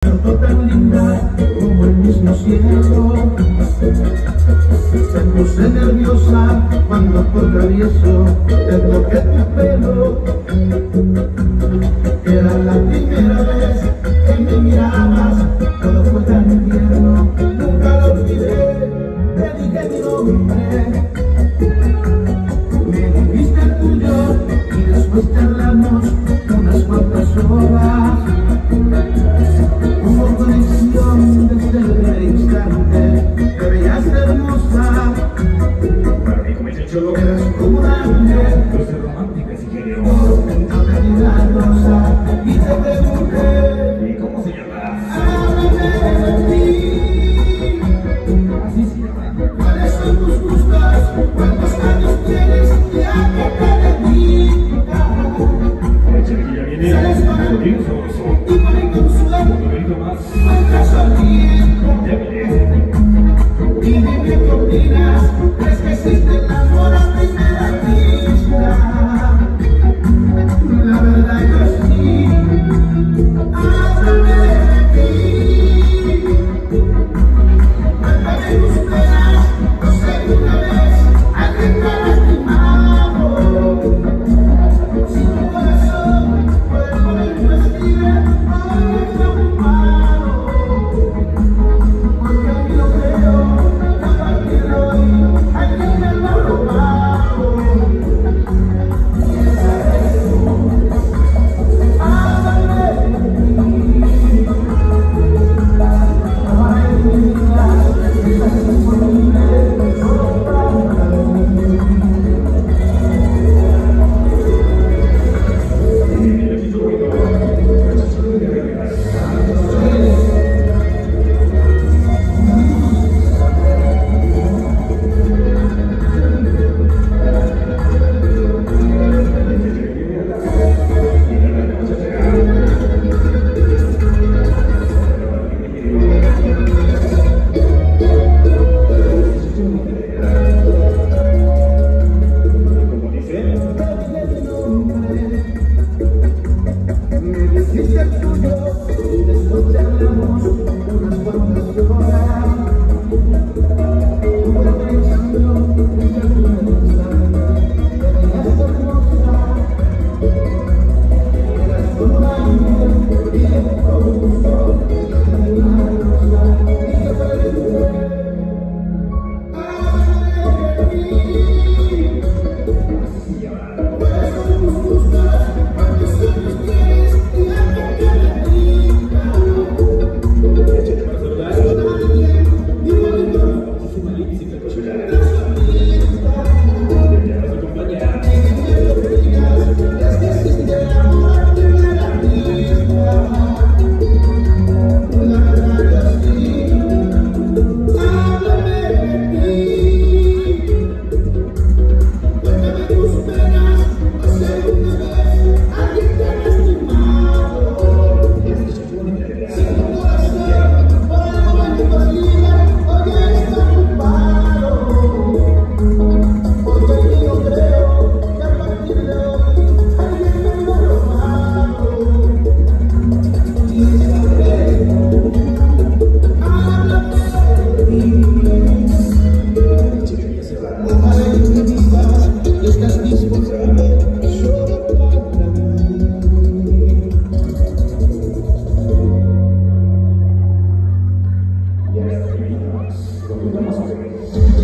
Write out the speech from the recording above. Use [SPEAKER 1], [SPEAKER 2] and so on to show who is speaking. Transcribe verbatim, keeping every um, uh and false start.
[SPEAKER 1] tortó tan linda como el mismo cielo. Se puse nerviosa cuando por travieso te toqué tu pelo. Era la primera vez que me mirabas, todo fue tan tierno, nunca lo olvidé. Te dije mi nombre, me dijiste el tuyo y después charlamos unas cuantas horas. Hubo conexión desde el primer instante, te veías hermosa.
[SPEAKER 2] Para mí, como es el cholo,
[SPEAKER 1] eras como un ángel,
[SPEAKER 2] yo soy romántica si quiere.
[SPEAKER 1] no te di la rosa y te pregunté,
[SPEAKER 2] ¿Y cómo se llama?
[SPEAKER 1] háblame de ti.
[SPEAKER 2] Así se llama.
[SPEAKER 1] ¿Cuáles son tus gustos? ¿Cuántos años tienes? ¿Y a qué te dedicas?
[SPEAKER 2] Aprovecha que ya viene.
[SPEAKER 1] ¿Sales con él?
[SPEAKER 2] Contigo sabroso.
[SPEAKER 1] Y con el consuelo,
[SPEAKER 2] Un poquito más.
[SPEAKER 1] ¿cuántas solitas?
[SPEAKER 2] Ya veré.
[SPEAKER 1] Y dime qué opinas, ¿crees que existe el amor a primera vista? La verdad yo sí, háblame de ti. Cuéntame tus penas, no sé si una vez alguien te ha lastimado. Si tu corazón puede con el mío escribe, no me preocupado. Porque a mí lo creo.
[SPEAKER 2] Ya está, lo que vamos a ver.